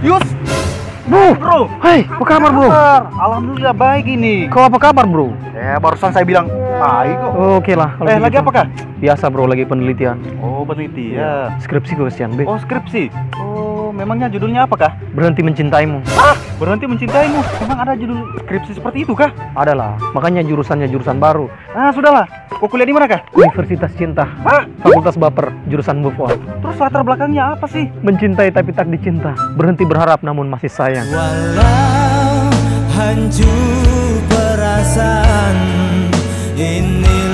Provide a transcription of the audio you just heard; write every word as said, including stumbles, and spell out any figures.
Yus. Bro, Bro. hai, apa kabar bro? Alhamdulillah baik ini. Kau apa kabar bro? Eh, barusan saya bilang baik kok. Oke lah. kalau Eh, begitu. lagi apakah? Biasa bro, lagi penelitian. Oh, penelitian. Skripsi gue kesian, Be. Oh, skripsi. Oh, memangnya judulnya apakah? Berhenti mencintaimu. Ah, berhenti mencintaimu. Memang ada judul skripsi seperti itu kah? Ada lah, makanya jurusannya jurusan baru. Ah, sudahlah. Kau kuliah di mana kah? Universitas Cinta. Hah? Fakultas Baper, jurusan move on. Terus latar belakangnya apa sih? Mencintai tapi tak dicinta. Berhenti berharap namun masih sayang. Walau hancur perasaan ini